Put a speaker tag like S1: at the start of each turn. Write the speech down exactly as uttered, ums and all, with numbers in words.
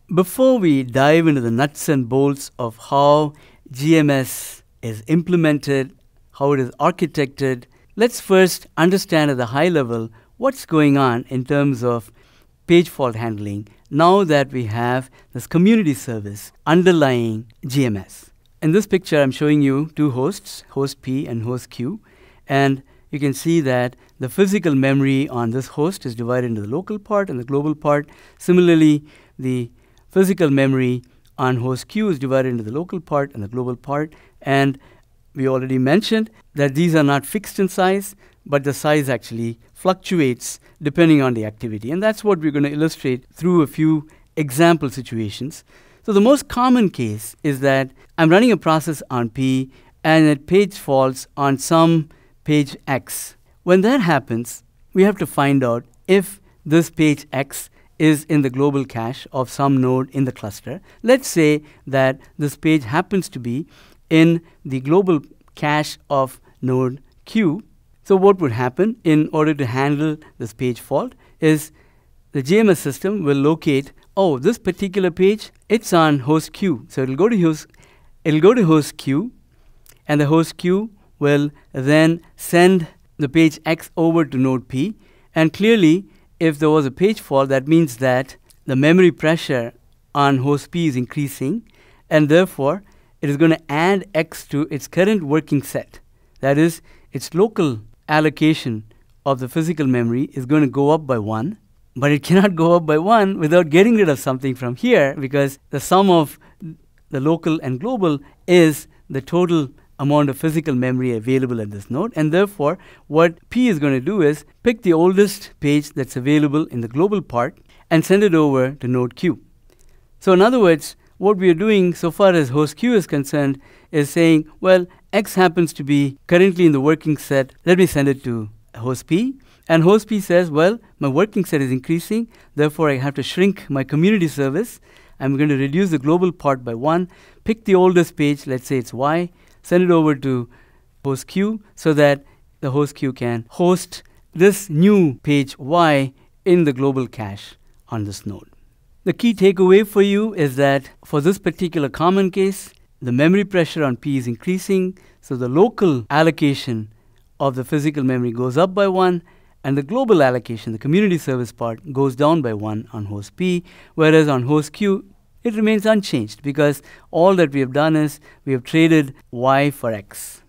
S1: Before we dive into the nuts and bolts of how G M S is implemented, how it is architected, let's first understand at the high level what's going on in terms of page fault handling now that we have this community service underlying G M S. In this picture, I'm showing you two hosts, host P and host Q, and you can see that the physical memory on this host is divided into the local part and the global part. Similarly, the physical memory on host Q is divided into the local part and the global part. And we already mentioned that these are not fixed in size, but the size actually fluctuates depending on the activity. And that's what we're going to illustrate through a few example situations. So the most common case is that I'm running a process on P and it page faults on some page X. When that happens, we have to find out if this page X is in the global cache of some node in the cluster. Let's say that this page happens to be in the global cache of node Q. So what would happen in order to handle this page fault is the G M S system will locate, oh, this particular page, it's on host Q. So it'll go to host, it'll go to host Q, and the host Q will then send the page X over to node P. And clearly, if there was a page fault, that means that the memory pressure on host P is increasing, and therefore it is going to add X to its current working set. That is, its local allocation of the physical memory is going to go up by one, but it cannot go up by one without getting rid of something from here, because the sum of the local and global is the total amount of physical memory available at this node. And therefore, what P is going to do is pick the oldest page that's available in the global part and send it over to node Q. So in other words, what we are doing so far as host Q is concerned is saying, well, X happens to be currently in the working set. Let me send it to host P. And host P says, well, my working set is increasing. Therefore, I have to shrink my community service. I'm going to reduce the global part by one, pick the oldest page, let's say it's Y, send it over to host Q so that the host Q can host this new page Y in the global cache on this node. The key takeaway for you is that for this particular common case, the memory pressure on P is increasing, so the local allocation of the physical memory goes up by one, and the global allocation, the community service part, goes down by one on host P, whereas on host Q, it remains unchanged because all that we have done is we have traded Y for X.